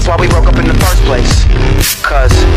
why we broke up in the first place. Cause